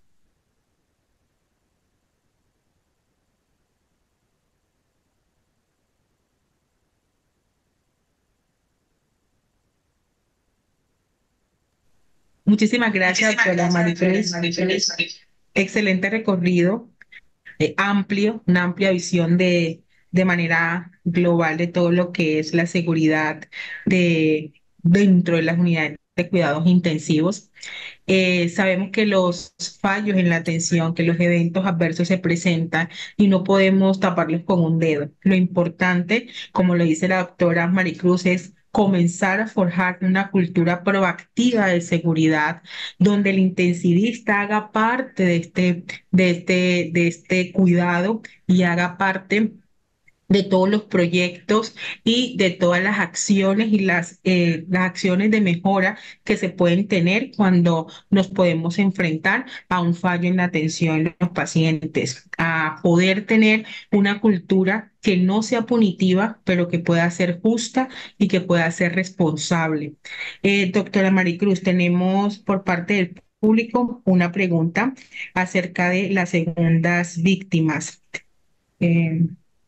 Muchísimas gracias, Muchísimas doctora gracias, doctora Marifels. Marifels. Excelente recorrido, eh, amplio, una amplia visión de, de manera global de todo lo que es la seguridad de, dentro de las unidades de cuidados intensivos. Eh, sabemos que los fallos en la atención, que los eventos adversos se presentan y no podemos taparlos con un dedo. Lo importante, como lo dice la doctora Maricruz, es comenzar a forjar una cultura proactiva de seguridad, donde el intensivista haga parte de este, de este, de este cuidado y haga parte de todos los proyectos y de todas las acciones y las, eh, las acciones de mejora que se pueden tener cuando nos podemos enfrentar a un fallo en la atención de los pacientes, a poder tener una cultura que no sea punitiva, pero que pueda ser justa y que pueda ser responsable. Eh, doctora Maricruz, tenemos por parte del público una pregunta acerca de las segundas víctimas. Eh,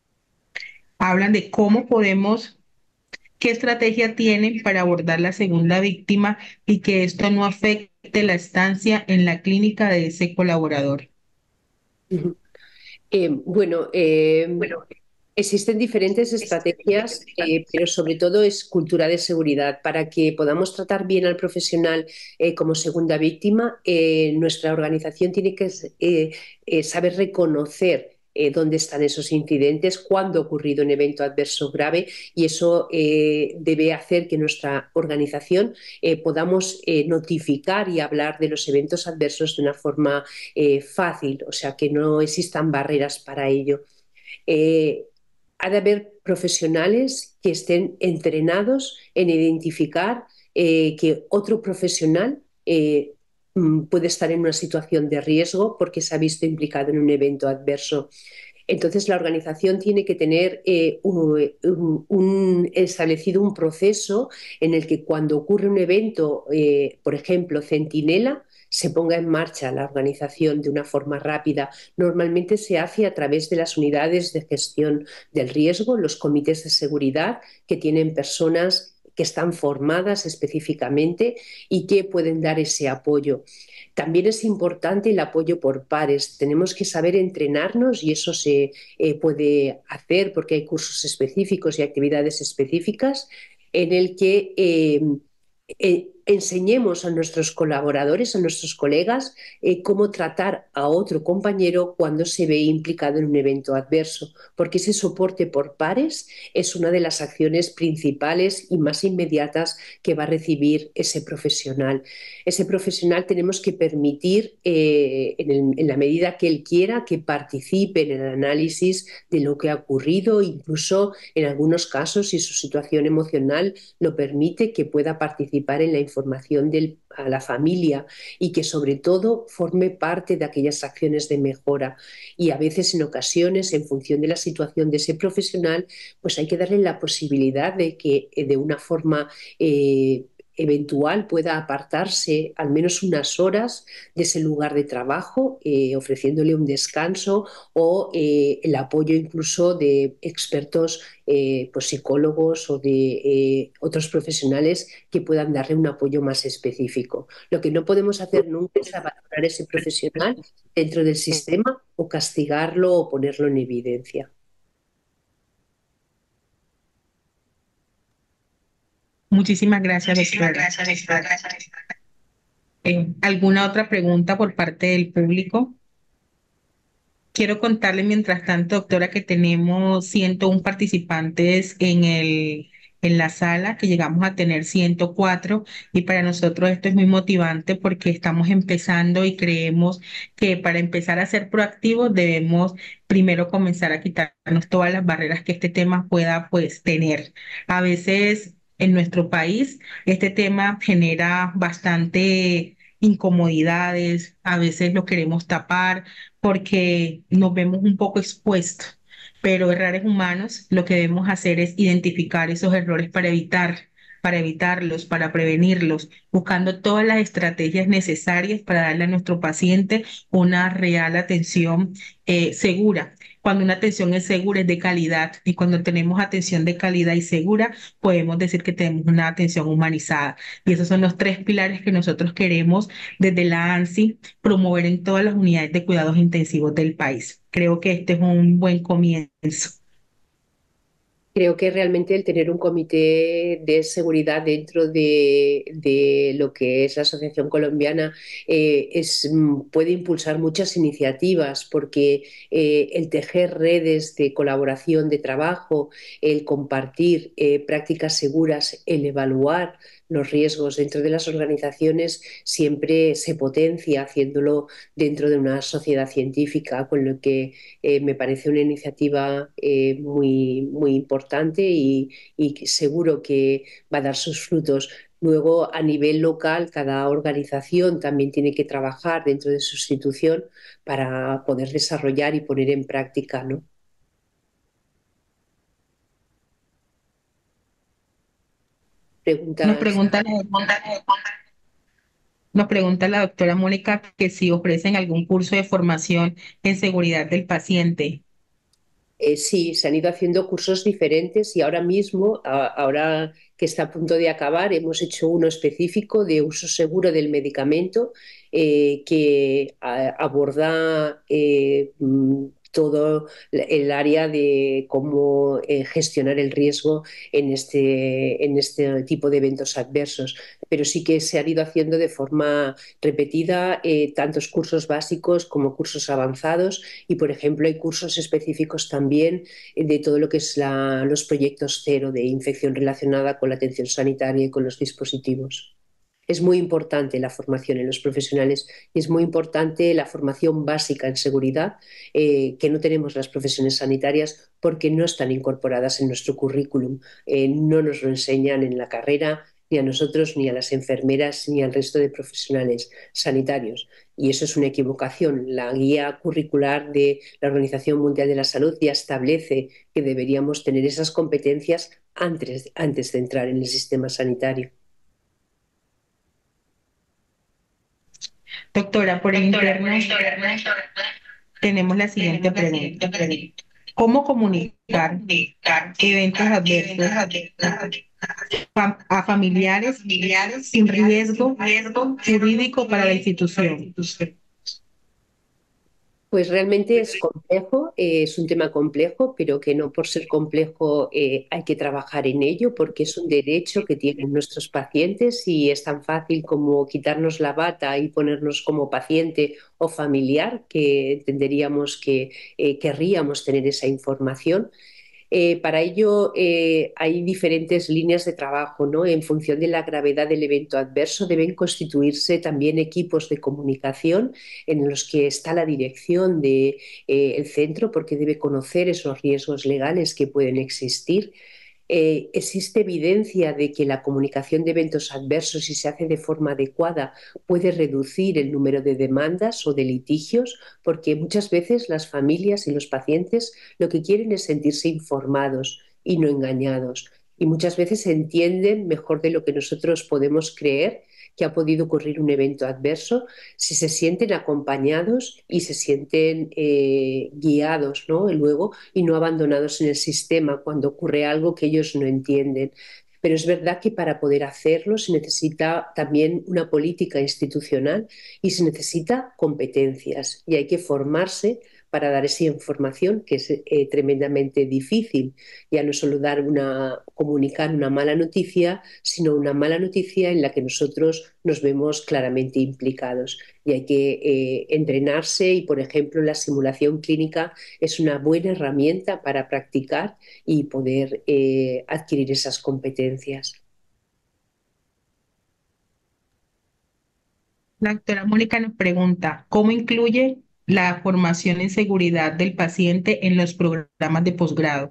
Hablan de cómo podemos, qué estrategia tienen para abordar la segunda víctima y que esto no afecte la estancia en la clínica de ese colaborador. Ujú. Eh, bueno, eh, existen diferentes estrategias, eh, pero sobre todo es cultura de seguridad. Para que podamos tratar bien al profesional eh, como segunda víctima, eh, nuestra organización tiene que eh, eh, saber reconocer eh, dónde están esos incidentes, cuándo ha ocurrido un evento adverso grave, y eso eh, debe hacer que nuestra organización eh, podamos eh, notificar y hablar de los eventos adversos de una forma eh, fácil, o sea, que no existan barreras para ello. Eh, ha de haber profesionales que estén entrenados en identificar eh, que otro profesional eh, mm, puede estar en una situación de riesgo porque se ha visto implicado en un evento adverso. Entonces, la organización tiene que tener eh, un, un, un establecido un proceso en el que cuando ocurre un evento, eh, por ejemplo, centinela, se ponga en marcha la organización de una forma rápida. Normalmente se hace a través de las unidades de gestión del riesgo, los comités de seguridad, que tienen personas que están formadas específicamente y que pueden dar ese apoyo. También es importante el apoyo por pares. Tenemos que saber entrenarnos y eso se eh, puede hacer porque hay cursos específicos y actividades específicas en el que eh, eh, enseñemos a nuestros colaboradores, a nuestros colegas, eh, cómo tratar a otro compañero cuando se ve implicado en un evento adverso, porque ese soporte por pares es una de las acciones principales y más inmediatas que va a recibir ese profesional. Ese profesional tenemos que permitir, eh, en, el, en la medida que él quiera, que participe en el análisis de lo que ha ocurrido, incluso en algunos casos, si su situación emocional lo permite, que pueda participar en la información del, a la familia y que sobre todo forme parte de aquellas acciones de mejora. Y a veces, en ocasiones, en función de la situación de ese profesional, pues hay que darle la posibilidad de que eh, de una forma eh, eventual pueda apartarse al menos unas horas de ese lugar de trabajo, eh, ofreciéndole un descanso o eh, el apoyo incluso de expertos, eh, pues psicólogos o de eh, otros profesionales que puedan darle un apoyo más específico. Lo que no podemos hacer nunca es abandonar a ese profesional dentro del sistema o castigarlo o ponerlo en evidencia. Muchísimas gracias, doctora. Eh, ¿alguna otra pregunta por parte del público? Quiero contarle mientras tanto, doctora, que tenemos ciento uno participantes en el, en la sala, que llegamos a tener ciento cuatro y para nosotros esto es muy motivante porque estamos empezando y creemos que para empezar a ser proactivos debemos primero comenzar a quitarnos todas las barreras que este tema pueda pues tener. A veces en nuestro país este tema genera bastante incomodidades, a veces lo queremos tapar porque nos vemos un poco expuestos, pero errores humanos, lo que debemos hacer es identificar esos errores para evitar, para evitarlos, para prevenirlos, buscando todas las estrategias necesarias para darle a nuestro paciente una real atención eh, segura. Cuando una atención es segura, es de calidad, y cuando tenemos atención de calidad y segura, podemos decir que tenemos una atención humanizada. Y esos son los tres pilares que nosotros queremos desde la ANSI promover en todas las unidades de cuidados intensivos del país. Creo que este es un buen comienzo. Creo que realmente el tener un comité de seguridad dentro de, de lo que es la Asociación Colombiana eh, es, mm, puede impulsar muchas iniciativas porque eh, el tejer redes de colaboración, de trabajo, el compartir eh, prácticas seguras, el evaluar los riesgos dentro de las organizaciones siempre se potencia haciéndolo dentro de una sociedad científica, con lo que eh, me parece una iniciativa eh, muy, muy importante y, y seguro que va a dar sus frutos. Luego, a nivel local, cada organización también tiene que trabajar dentro de su institución para poder desarrollar y poner en práctica, ¿no? Nos Preguntas. pregunta la, nos pregunta la doctora Mónica que si ofrecen algún curso de formación en seguridad del paciente. Eh, sí, se han ido haciendo cursos diferentes y ahora mismo, a- ahora que está a punto de acabar, hemos hecho uno específico de uso seguro del medicamento eh, que a- aborda eh, mm, todo el área de cómo eh, gestionar el riesgo en este, en este tipo de eventos adversos. Pero sí que se han ido haciendo de forma repetida eh, tantos cursos básicos como cursos avanzados y, por ejemplo, hay cursos específicos también de todo lo que es la, los proyectos cero de infección relacionada con la atención sanitaria y con los dispositivos. Es muy importante la formación en los profesionales y es muy importante la formación básica en seguridad eh, que no tenemos las profesiones sanitarias porque no están incorporadas en nuestro currículum. Eh, no nos lo enseñan en la carrera ni a nosotros, ni a las enfermeras, ni al resto de profesionales sanitarios. Y eso es una equivocación. La guía curricular de la Organización Mundial de la Salud ya establece que deberíamos tener esas competencias antes, antes de entrar en el sistema sanitario. Doctora, por el interno tenemos la siguiente pregunta. ¿Cómo comunicar eventos adversos fam- a familiares sin riesgo jurídico para la institución? Pues realmente es complejo, eh, es un tema complejo, pero que no por ser complejo eh, hay que trabajar en ello porque es un derecho que tienen nuestros pacientes y es tan fácil como quitarnos la bata y ponernos como paciente o familiar que entenderíamos que eh, querríamos tener esa información. Eh, para ello eh, hay diferentes líneas de trabajo, ¿no? En función de la gravedad del evento adverso deben constituirse también equipos de comunicación en los que está la dirección del de, eh, centro porque debe conocer esos riesgos legales que pueden existir. Eh, existe evidencia de que la comunicación de eventos adversos, si se hace de forma adecuada, puede reducir el número de demandas o de litigios, porque muchas veces las familias y los pacientes lo que quieren es sentirse informados y no engañados. Y muchas veces entienden mejor de lo que nosotros podemos creer que ha podido ocurrir un evento adverso si se sienten acompañados y se sienten eh, guiados, ¿no? Y luego y no abandonados en el sistema cuando ocurre algo que ellos no entienden. Pero es verdad que para poder hacerlo se necesita también una política institucional y se necesita competencias y hay que formarse para dar esa información que es eh, tremendamente difícil. Ya no solo dar una, comunicar una mala noticia, sino una mala noticia en la que nosotros nos vemos claramente implicados. Y hay que eh, entrenarse y, por ejemplo, la simulación clínica es una buena herramienta para practicar y poder eh, adquirir esas competencias. La doctora Mónica nos pregunta, ¿cómo incluye la formación en seguridad del paciente en los programas de posgrado?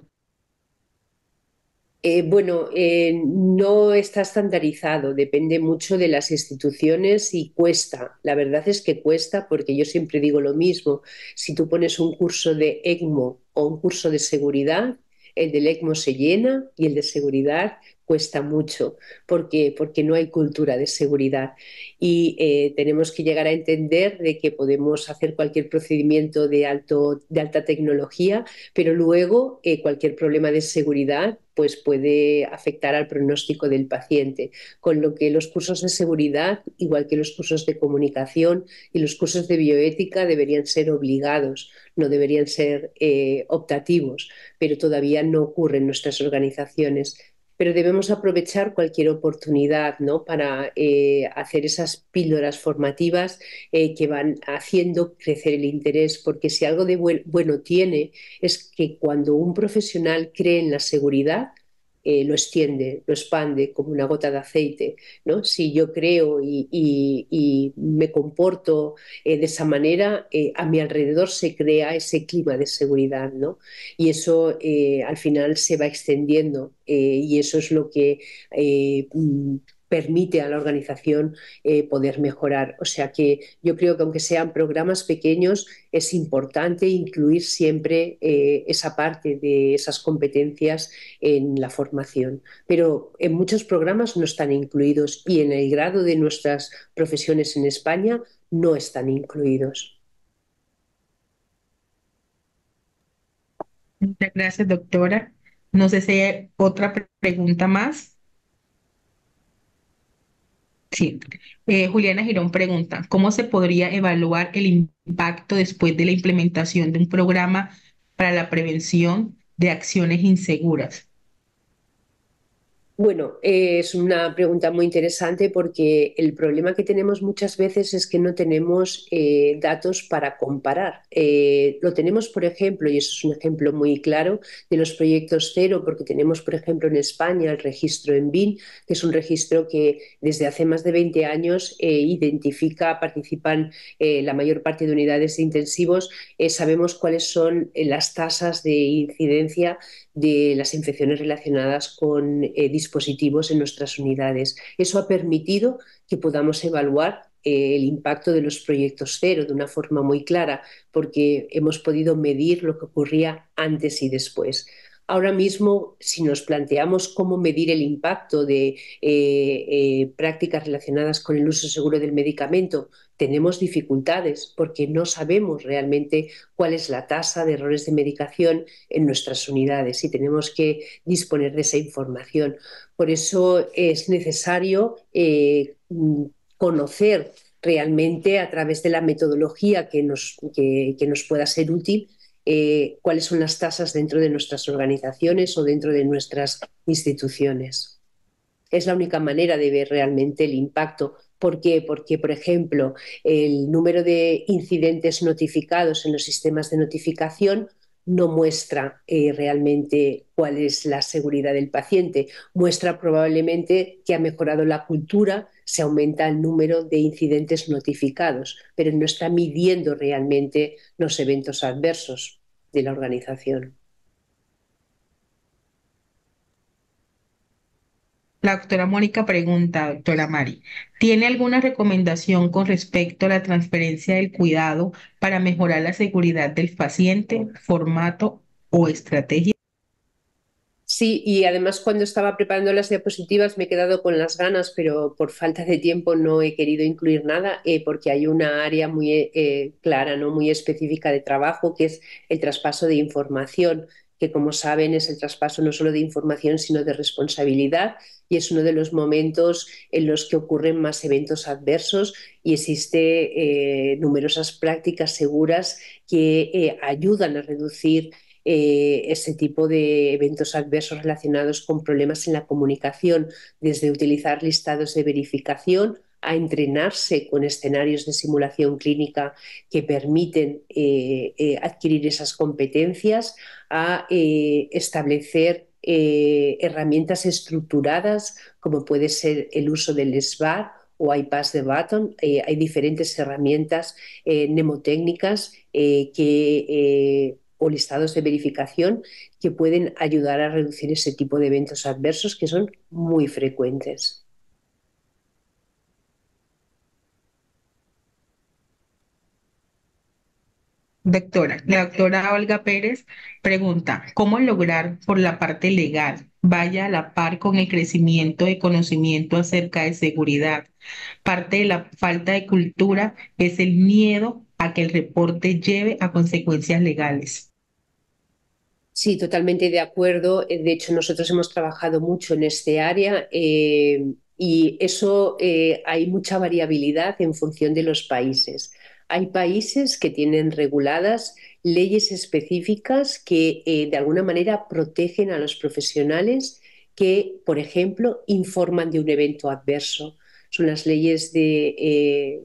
Eh, bueno, eh, no está estandarizado, depende mucho de las instituciones y cuesta. La verdad es que cuesta porque yo siempre digo lo mismo. Si tú pones un curso de ECMO o un curso de seguridad, el del ECMO se llena y el de seguridad cuesta mucho. ¿Por qué? Porque no hay cultura de seguridad y eh, tenemos que llegar a entender de que podemos hacer cualquier procedimiento de, alto, de alta tecnología, pero luego eh, cualquier problema de seguridad pues puede afectar al pronóstico del paciente. Con lo que los cursos de seguridad, igual que los cursos de comunicación y los cursos de bioética, deberían ser obligados, no deberían ser eh, optativos, pero todavía no ocurre en nuestras organizaciones. Pero debemos aprovechar cualquier oportunidad, ¿no?, para eh, hacer esas píldoras formativas eh, que van haciendo crecer el interés, porque si algo de buen, bueno tiene es que cuando un profesional cree en la seguridad, eh, lo extiende, lo expande como una gota de aceite, ¿no? Si yo creo y, y, y me comporto eh, de esa manera, eh, a mi alrededor se crea ese clima de seguridad, ¿no? Y eso eh, al final se va extendiendo eh, y eso es lo que eh, permite a la organización eh, poder mejorar. O sea que yo creo que aunque sean programas pequeños, es importante incluir siempre eh, esa parte de esas competencias en la formación. Pero en muchos programas no están incluidos y en el grado de nuestras profesiones en España no están incluidos. Muchas gracias, doctora. No sé si hay otra pre- pregunta más. Sí. Eh, Juliana Girón pregunta, ¿cómo se podría evaluar el impacto después de la implementación de un programa para la prevención de acciones inseguras? Bueno, eh, es una pregunta muy interesante porque el problema que tenemos muchas veces es que no tenemos eh, datos para comparar. Eh, lo tenemos, por ejemplo, y eso es un ejemplo muy claro, de los proyectos cero, porque tenemos, por ejemplo, en España el registro en B I N, que es un registro que desde hace más de veinte años eh, identifica, participan eh, la mayor parte de unidades de intensivos, eh, sabemos cuáles son eh, las tasas de incidencia de las infecciones relacionadas con eh, dispositivos en nuestras unidades. Eso ha permitido que podamos evaluar eh, el impacto de los proyectos cero de una forma muy clara, porque hemos podido medir lo que ocurría antes y después. Ahora mismo, si nos planteamos cómo medir el impacto de eh, eh, prácticas relacionadas con el uso seguro del medicamento, tenemos dificultades porque no sabemos realmente cuál es la tasa de errores de medicación en nuestras unidades y tenemos que disponer de esa información. Por eso es necesario eh, conocer realmente a través de la metodología que nos, que, que nos pueda ser útil eh, cuáles son las tasas dentro de nuestras organizaciones o dentro de nuestras instituciones. Es la única manera de ver realmente el impacto. ¿Por qué? Porque, por ejemplo, el número de incidentes notificados en los sistemas de notificación no muestra eh, realmente cuál es la seguridad del paciente. Muestra probablemente que ha mejorado la cultura, se aumenta el número de incidentes notificados, pero no está midiendo realmente los eventos adversos de la organización. La doctora Mónica pregunta, doctora Mari, ¿tiene alguna recomendación con respecto a la transferencia del cuidado para mejorar la seguridad del paciente, formato o estrategia? Sí, y además cuando estaba preparando las diapositivas me he quedado con las ganas, pero por falta de tiempo no he querido incluir nada eh, porque hay una área muy eh, clara, ¿no?, muy específica de trabajo, que es el traspaso de información, que como saben es el traspaso no solo de información, sino de responsabilidad y es uno de los momentos en los que ocurren más eventos adversos y existe eh, numerosas prácticas seguras que eh, ayudan a reducir eh, ese tipo de eventos adversos relacionados con problemas en la comunicación, desde utilizar listados de verificación a entrenarse con escenarios de simulación clínica que permiten eh, eh, adquirir esas competencias, a eh, establecer eh, herramientas estructuradas como puede ser el uso del S B A R o iPass de Button. Eh, hay diferentes herramientas eh, mnemotécnicas eh, que eh, o listados de verificación que pueden ayudar a reducir ese tipo de eventos adversos que son muy frecuentes. Doctora, la doctora Olga Pérez pregunta, ¿cómo lograr por la parte legal vaya a la par con el crecimiento de conocimiento acerca de seguridad? Parte de la falta de cultura es el miedo a que el reporte lleve a consecuencias legales. Sí, totalmente de acuerdo. Eh, De hecho, nosotros hemos trabajado mucho en este área eh, y eso eh, hay mucha variabilidad en función de los países. Hay países que tienen reguladas leyes específicas que eh, de alguna manera protegen a los profesionales que, por ejemplo, informan de un evento adverso. Son las leyes de eh,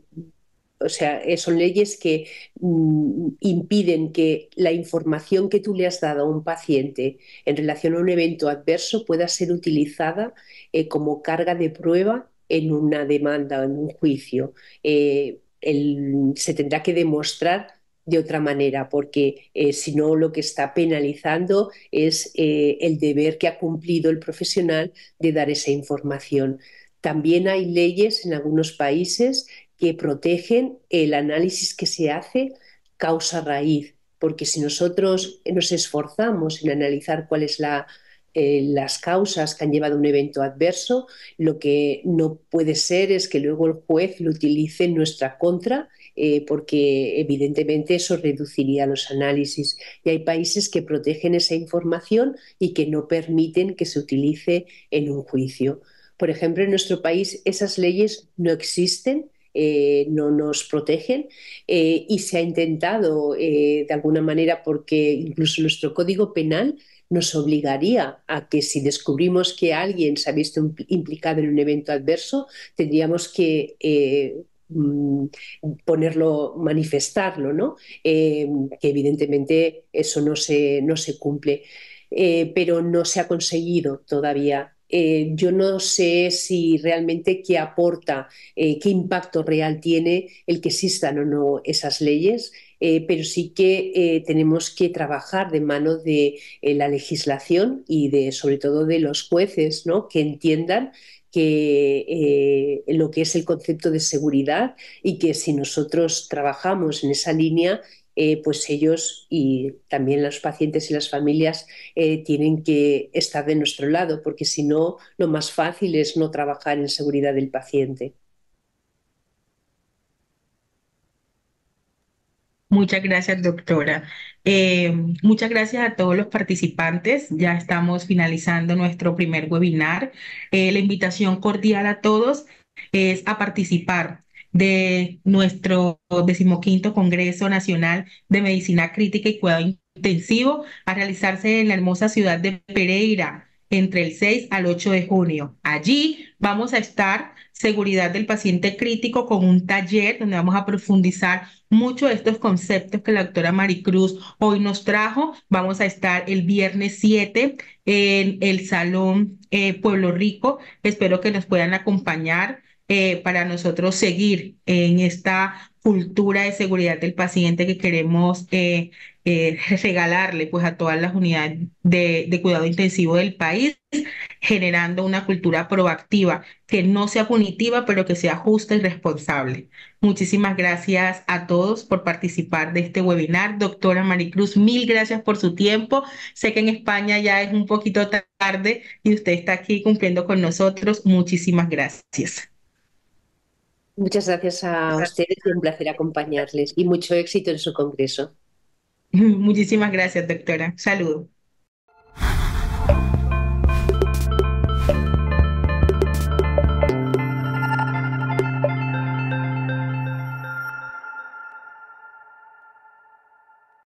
o sea, eh, son leyes que mm, impiden que la información que tú le has dado a un paciente en relación a un evento adverso pueda ser utilizada eh, como carga de prueba en una demanda o en un juicio. Eh, el- se tendrá que demostrar de otra manera, porque eh, si no lo que está penalizando es eh, el deber que ha cumplido el profesional de dar esa información. También hay leyes en algunos países que protegen el análisis que se hace causa-raíz, porque si nosotros nos esforzamos en analizar cuáles la, eh, las causas que han llevado a un evento adverso, lo que no puede ser es que luego el juez lo utilice en nuestra contra, eh, porque evidentemente eso reduciría los análisis. Y hay países que protegen esa información y que no permiten que se utilice en un juicio. Por ejemplo, en nuestro país esas leyes no existen, eh, no nos protegen eh, y se ha intentado eh, de alguna manera porque incluso nuestro código penal nos obligaría a que si descubrimos que alguien se ha visto implicado en un evento adverso, tendríamos que eh, mm, ponerlo, manifestarlo, ¿no? Eh, que evidentemente eso no se, no se cumple. Eh, pero no se ha conseguido todavía. Eh, yo no sé si realmente qué aporta, eh, qué impacto real tiene el que existan o no esas leyes, eh, pero sí que eh, tenemos que trabajar de mano de eh, la legislación y de, sobre todo de los jueces, ¿no? Que entiendan que eh, lo que es el concepto de seguridad y que si nosotros trabajamos en esa línea, eh, pues ellos y también los pacientes y las familias eh, tienen que estar de nuestro lado, porque si no, lo más fácil es no trabajar en seguridad del paciente. Muchas gracias, doctora. Eh, muchas gracias a todos los participantes. Ya estamos finalizando nuestro primer webinar. Eh, la invitación cordial a todos es a participar de nuestro decimoquinto Congreso Nacional de Medicina Crítica y Cuidado Intensivo a realizarse en la hermosa ciudad de Pereira entre el seis al ocho de junio. Allí vamos a estar seguridad del paciente crítico con un taller donde vamos a profundizar muchos de estos conceptos que la doctora Maricruz hoy nos trajo. Vamos a estar el viernes siete en el Salón eh, Pueblo Rico. Espero que nos puedan acompañar eh, para nosotros seguir en esta cultura de seguridad del paciente que queremos eh, eh, regalarle pues a todas las unidades de, de cuidado intensivo del país, generando una cultura proactiva que no sea punitiva, pero que sea justa y responsable. Muchísimas gracias a todos por participar de este webinar. Doctora Maricruz, mil gracias por su tiempo. Sé que en España ya es un poquito tarde y usted está aquí cumpliendo con nosotros. Muchísimas gracias. Muchas gracias a ustedes y un placer acompañarles y mucho éxito en su congreso. Muchísimas gracias, doctora. Saludos.